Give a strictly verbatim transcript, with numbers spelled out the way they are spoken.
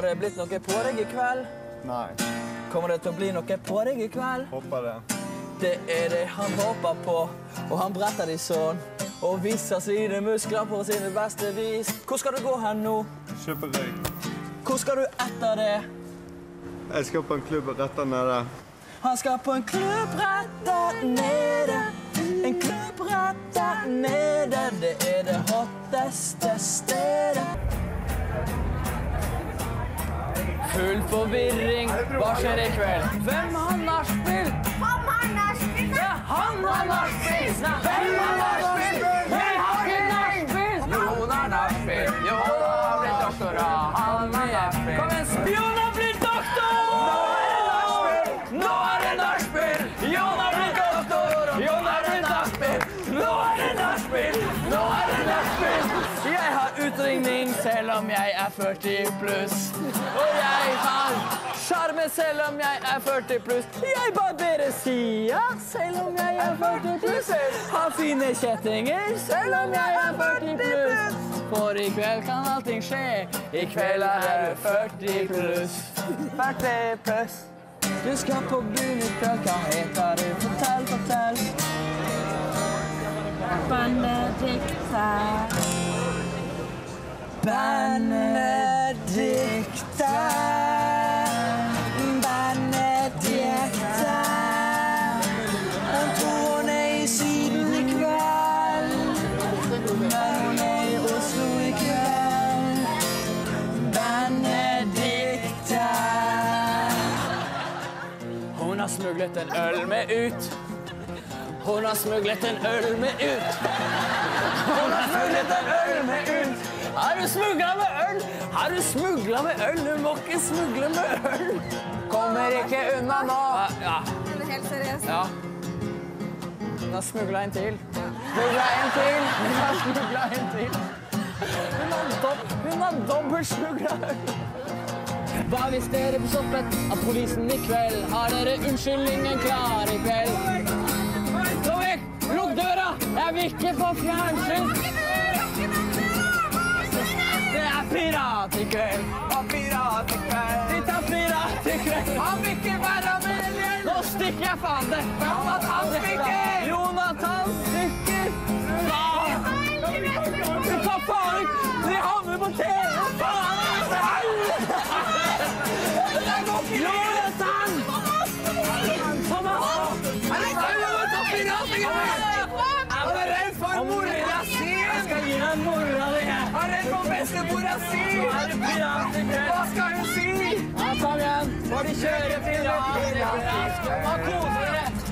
det blitt noe på deg i kveld? Nei. Kommer det til å bli noe på deg i kveld? Håper det. Det er det han håper på, og han bretter de sånn. Og viser sine muskler på sine beste vis. Hvor skal du gå her nå? Kjøpe røyk. Hvor skal du etter det? Jeg skal på en klubb rett der nede. Han skal på en klubb rett der nede. En klubb rett der nede. Det er det hotteste stedet. Full forvirring. Hva skjer i kveld? Hvem har nachspiel? Han har nachspiel! Ja, han har nachspiel! Hvem har nachspiel? Jeg har ikke nachspiel! Jon har nachspiel. Jon har blitt doktor. Han har nachspiel. Kom igjen, spion har blitt doktor! Nå er det nachspiel! Jon har blitt doktor! Jon har blitt nachspiel! Nå er det nachspiel! Nå er det nachspiel! Jeg har utringning selv om jeg er førti pluss. Og jeg har sjarme selv om jeg er førti pluss. Jeg barberer sida selv om jeg er førti pluss. Har fine kjettinger selv om jeg er førti pluss. For i kveld kan allting skje. I kveld er du førti pluss. førti pluss. Du skal på byen i kveld, hva heter du? Fortell, fortell. Benedikte. Benedikte. Benedikte. Hun tror hun er i Syden i kveld. Men hun er i Oslo i kveld. Benedikte. Hun har smuglet en øl med ut. Hun har smuglet en øl med ut. Hun har smuglet en øl med ut. Har du smuglet med øl? Har du smuglet med øl? Du må ikke smugle med øl. Kommer ikke unna nå. Ja. Den er helt seriøs. Ja. Hun har smuglet en til. Smuglet en til. Hun har smuglet en til. Hun har, dob hun har dobbelt smuglet øl. Hva hvis dere blir stoppet av polisen i kveld? Har dere unnskyldningen klar i kveld? Gå vekk! Lukk døra! Jeg vil ikke få fjernsyn! Det er pirat i kveld! Og pirat i kveld! Vi tar pirat i kveld! Han vil ikke være med igjen! Nå stikker jeg faen det! Jonathan stikker! Jonathan stikker! Du tar faen ikke! De havner på T V! Faen! Jonathan! Thomas! Er det ikke lov å ta pirat i kveld? Jeg er redd for mora si! Jeg skal gi deg mora di! Jeg er redd for bestemora si! Hva skal hun si? Ja, kom igjen! Får de kjøre pirat? Hva koser dere?